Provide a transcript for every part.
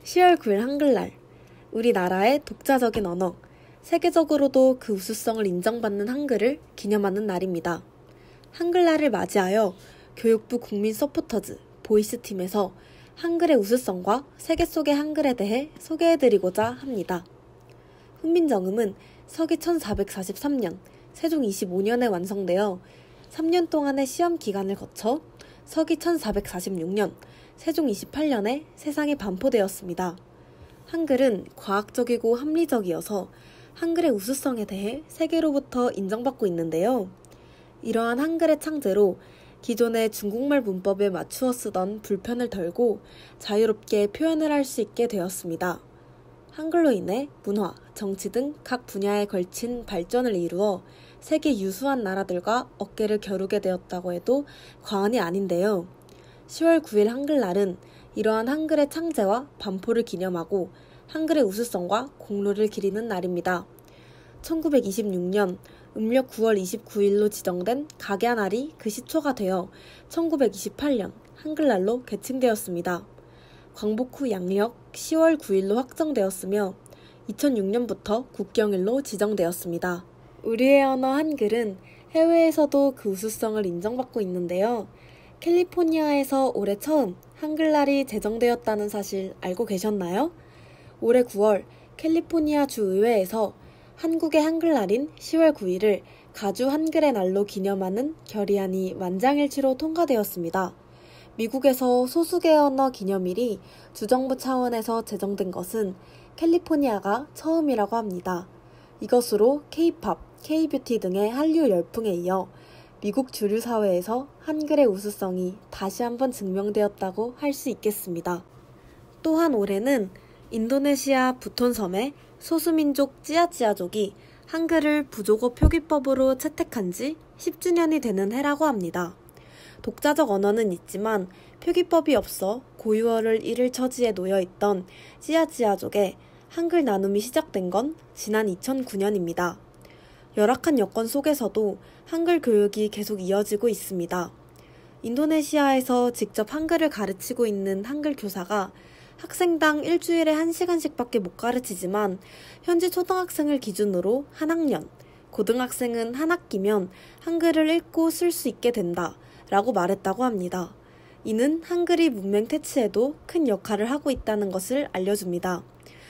10월 9일 한글날, 우리나라의 독자적인 언어, 세계적으로도 그 우수성을 인정받는 한글을 기념하는 날입니다. 한글날을 맞이하여 교육부 국민 서포터즈 보이스팀에서 한글의 우수성과 세계 속의 한글에 대해 소개해드리고자 합니다. 훈민정음은 서기 1443년 세종 25년에 완성되어 3년 동안의 시험 기간을 거쳐 서기 1446년 세종 28년에 세상에 반포되었습니다. 한글은 과학적이고 합리적이어서 한글의 우수성에 대해 세계로부터 인정받고 있는데요. 이러한 한글의 창제로 기존의 중국말 문법에 맞추어 쓰던 불편을 덜고 자유롭게 표현을 할 수 있게 되었습니다. 한글로 인해 문화, 정치 등 각 분야에 걸친 발전을 이루어 세계 유수한 나라들과 어깨를 겨루게 되었다고 해도 과언이 아닌데요. 10월 9일 한글날은 이러한 한글의 창제와 반포를 기념하고 한글의 우수성과 공로를 기리는 날입니다. 1926년 음력 9월 29일로 지정된 각야날이 그 시초가 되어 1928년 한글날로 개칭되었습니다. 광복 후 양력 10월 9일로 확정되었으며 2006년부터 국경일로 지정되었습니다. 우리의 언어 한글은 해외에서도 그 우수성을 인정받고 있는데요. 캘리포니아에서 올해 처음 한글날이 제정되었다는 사실 알고 계셨나요? 올해 9월 캘리포니아 주의회에서 한국의 한글날인 10월 9일을 가주 한글의 날로 기념하는 결의안이 만장일치로 통과되었습니다. 미국에서 소수계 언어 기념일이 주정부 차원에서 제정된 것은 캘리포니아가 처음이라고 합니다. 이것으로 K-팝, K-뷰티 등의 한류 열풍에 이어 미국 주류 사회에서 한글의 우수성이 다시 한번 증명되었다고 할 수 있겠습니다. 또한 올해는 인도네시아 부톤섬의 소수민족 찌아찌아족이 한글을 부족어 표기법으로 채택한 지 10주년이 되는 해라고 합니다. 독자적 언어는 있지만 표기법이 없어 고유어를 잃을 처지에 놓여있던 찌아찌아족의 한글 나눔이 시작된 건 지난 2009년입니다. 열악한 여건 속에서도 한글 교육이 계속 이어지고 있습니다. 인도네시아에서 직접 한글을 가르치고 있는 한글 교사가 학생당 일주일에 1시간씩밖에 못 가르치지만 현지 초등학생을 기준으로 한 학년, 고등학생은 한 학기면 한글을 읽고 쓸 수 있게 된다 라고 말했다고 합니다. 이는 한글이 문맹 퇴치에도 큰 역할을 하고 있다는 것을 알려줍니다.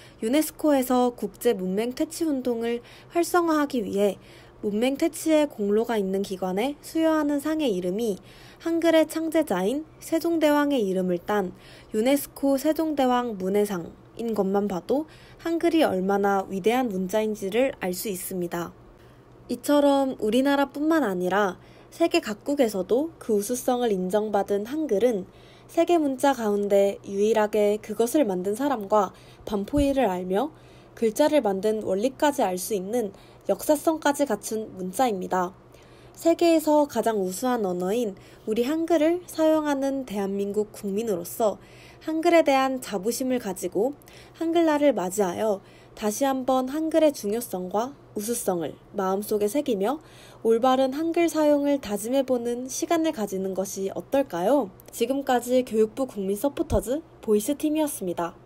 유네스코에서 국제 문맹 퇴치 운동을 활성화하기 위해 문맹 퇴치에 공로가 있는 기관에 수여하는 상의 이름이 한글의 창제자인 세종대왕의 이름을 딴 유네스코 세종대왕 문해상인 것만 봐도 한글이 얼마나 위대한 문자인지를 알 수 있습니다. 이처럼 우리나라뿐만 아니라 세계 각국에서도 그 우수성을 인정받은 한글은 세계 문자 가운데 유일하게 그것을 만든 사람과 반포일을 알며 글자를 만든 원리까지 알 수 있는 역사성까지 갖춘 문자입니다. 세계에서 가장 우수한 언어인 우리 한글을 사용하는 대한민국 국민으로서 한글에 대한 자부심을 가지고 한글날을 맞이하여 다시 한번 한글의 중요성과 우수성을 마음속에 새기며 올바른 한글 사용을 다짐해보는 시간을 가지는 것이 어떨까요? 지금까지 교육부 국민 서포터즈 보이스팀이었습니다.